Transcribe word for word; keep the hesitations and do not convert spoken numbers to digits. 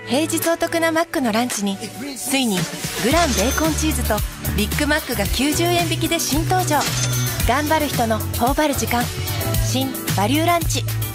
平日お得なマックのランチについにグランベーコンチーズとビッグマックがきゅうじゅうえん引きで新登場。頑張る人の頬張る時間、新バリューランチ。